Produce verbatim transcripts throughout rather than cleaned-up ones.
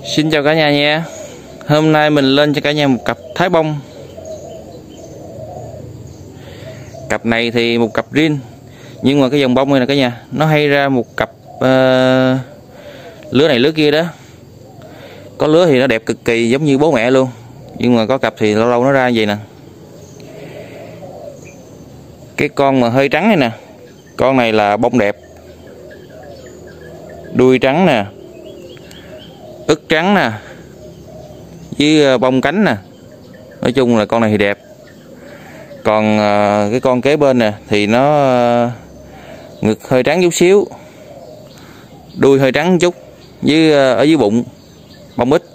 Xin chào cả nhà nha. Hôm nay mình lên cho cả nhà một cặp thái bông. Cặp này thì một cặp riêng, nhưng mà cái dòng bông này là cả nhà, nó hay ra một cặp uh, lứa này lứa kia đó. Có lứa thì nó đẹp cực kỳ giống như bố mẹ luôn, nhưng mà có cặp thì lâu lâu nó ra như vậy nè. Cái con mà hơi trắng này nè, con này là bông đẹp, đuôi trắng nè, ức trắng nè, với bông cánh nè. Nói chung là con này thì đẹp. Còn uh, cái con kế bên nè thì nó uh, ngực hơi trắng chút xíu, đuôi hơi trắng chút, với uh, ở dưới bụng bông ít.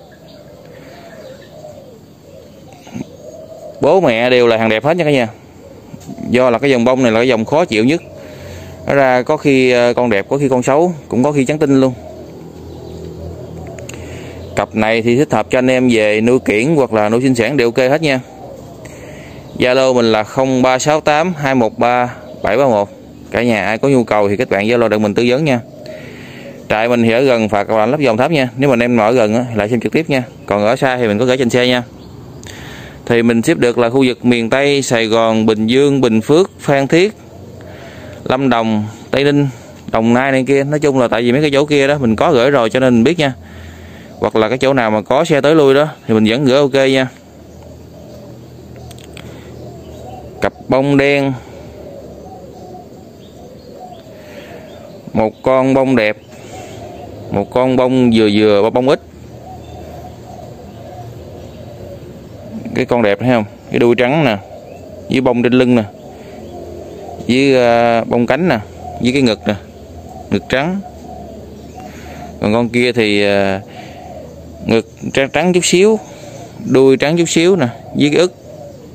Bố mẹ đều là hàng đẹp hết nha cả nhà. Do là cái dòng bông này là cái dòng khó chịu nhất. Nó ra có khi uh, con đẹp, có khi con xấu, cũng có khi trắng tinh luôn. Cặp này thì thích hợp cho anh em về nuôi kiểng hoặc là nuôi sinh sản đều ok hết nha. Zalo mình là không ba sáu tám hai một ba bảy ba một. Cả nhà ai có nhu cầu thì các bạn Zalo được mình tư vấn nha. Trại mình thì ở gần Phà Cầu Lạnh, Lấp Vòng Tháp nha. Nếu mà anh em ở gần á, lại xem trực tiếp nha. Còn ở xa thì mình có gửi trên xe nha. Thì mình ship được là khu vực miền Tây, Sài Gòn, Bình Dương, Bình Phước, Phan Thiết, Lâm Đồng, Tây Ninh, Đồng Nai này kia. Nói chung là tại vì mấy cái chỗ kia đó mình có gửi rồi cho nên mình biết nha. Hoặc là cái chỗ nào mà có xe tới lui đó thì mình vẫn gửi ok nha. Cặp bông đen, một con bông đẹp, một con bông vừa vừa bông ít. Cái con đẹp thấy không, cái đuôi trắng nè, với bông trên lưng nè, với uh, bông cánh nè, với cái ngực nè, ngực trắng. Còn con kia thì uh, ngực trắng, trắng chút xíu, đuôi trắng chút xíu nè, với cái ức.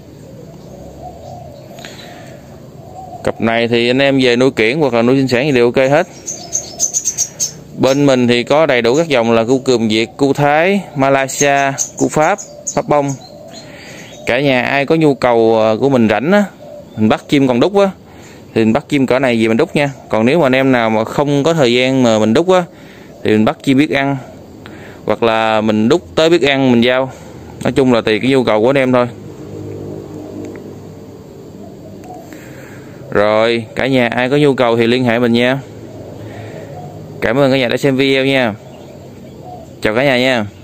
Cặp này thì anh em về nuôi kiểng hoặc là nuôi sinh sản thì đều ok hết. Bên mình thì có đầy đủ các dòng là cu cườm Việt, cu Thái, Malaysia, cu Pháp, Pháp bông. Cả nhà ai có nhu cầu của mình rảnh á, mình bắt chim còn đúc á, thì mình bắt chim cỡ này về mình đúc nha. Còn nếu mà anh em nào mà không có thời gian mà mình đúc á, thì mình bắt chim biết ăn, hoặc là mình đúc tới biết ăn mình giao. Nói chung là tùy cái nhu cầu của anh em thôi. Rồi, cả nhà ai có nhu cầu thì liên hệ mình nha. Cảm ơn cả nhà đã xem video nha. Chào cả nhà nha.